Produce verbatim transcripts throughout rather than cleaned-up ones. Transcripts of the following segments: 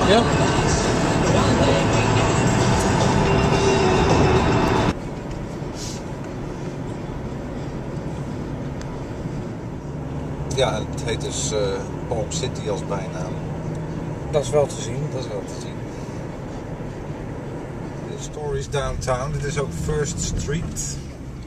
Ja. Ja, het heet dus uh, Palm City als bijnaam. Dat is wel te zien. Dat is wel te zien. De Stories Downtown. Dit is ook First Street.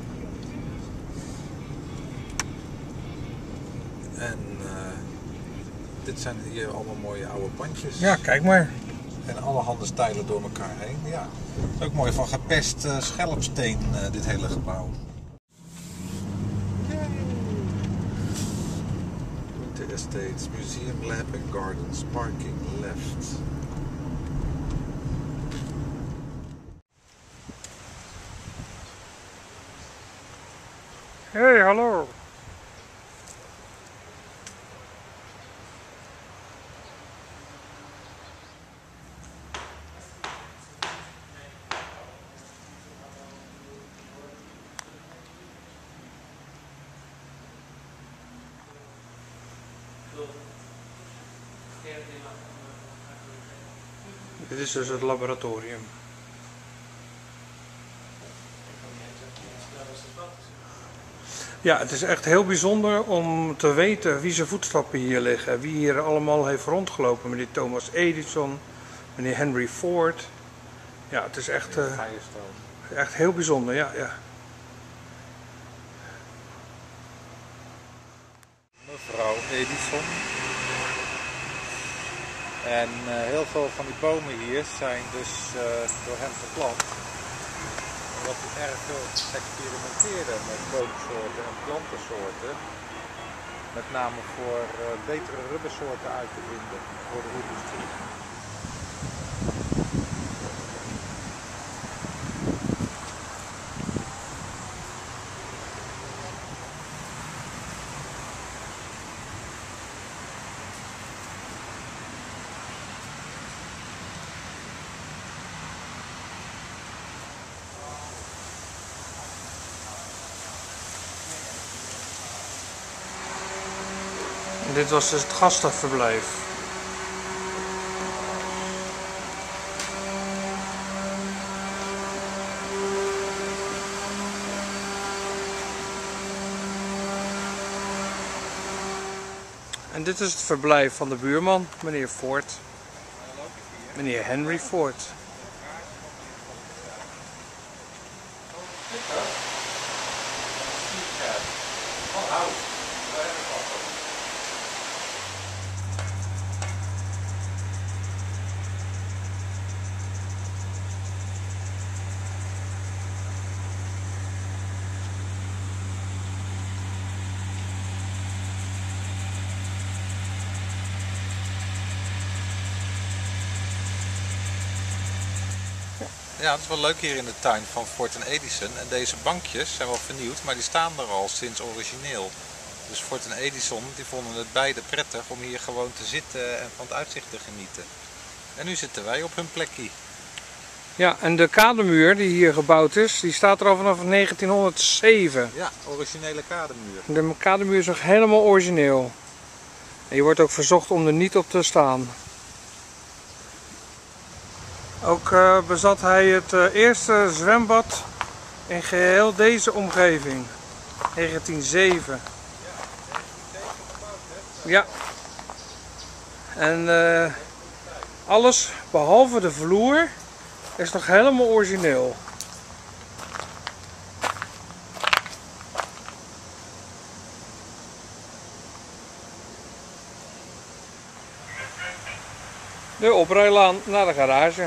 En uh, dit zijn hier allemaal mooie oude pandjes. Ja, kijk maar. En allerhande stijlen door elkaar heen. Ja. Het is ook mooi van gepest uh, schelpsteen, uh, dit hele gebouw. Winter Estates, Museum, Lab and Gardens, parking left. Hey, hallo. Dit is dus het laboratorium. Ja, het is echt heel bijzonder om te weten wie zijn voetstappen hier liggen. Wie hier allemaal heeft rondgelopen. Meneer Thomas Edison, meneer Henry Ford. Ja, het is echt, uh, echt heel bijzonder, ja, ja. Mevrouw Edison. En uh, heel veel van die bomen hier zijn dus uh, door hem geplant. Omdat hij erg veel experimenteerde met boomsoorten en plantensoorten. Met name voor uh, betere rubbersoorten uit te vinden voor de industrie. Dit was dus het gastenverblijf. En dit is het verblijf van de buurman, meneer Ford. Meneer Henry Ford. Ja, het is wel leuk hier in de tuin van Ford en Edison. En deze bankjes zijn wel vernieuwd, maar die staan er al sinds origineel. Dus Ford en Edison die vonden het beide prettig om hier gewoon te zitten en van het uitzicht te genieten. En nu zitten wij op hun plekje. Ja, en de kademuur die hier gebouwd is, die staat er al vanaf negentienhonderdzeven. Ja, originele kademuur. De kademuur is nog helemaal origineel. En je wordt ook verzocht om er niet op te staan. Ook uh, bezat hij het uh, eerste zwembad in geheel deze omgeving. negentien zeven. Ja. En uh, alles behalve de vloer is nog helemaal origineel. De oprijlaan naar de garage.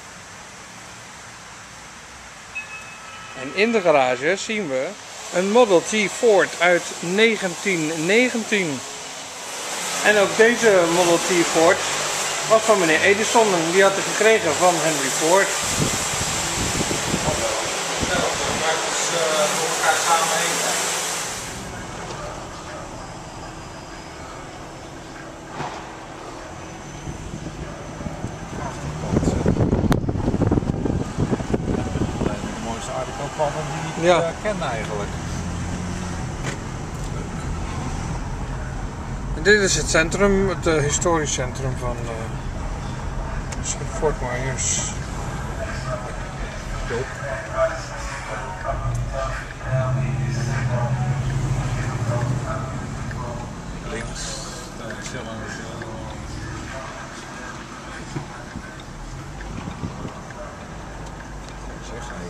En in de garage zien we een Model T Ford uit negentien negentien. En ook deze Model T Ford was van meneer Edison en die had hij gekregen van Henry Ford. Maar het is uh, door elkaar samen heen. Pannen die ik ja. uh, ken eigenlijk. En dit is het centrum, het uh, historisch centrum van uh, zijn Fort Myers. Top. Links. Nou, ik zeg maar zo. Zeg hij.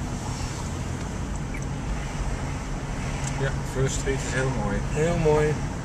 Ja, First Street is heel mooi. Heel mooi.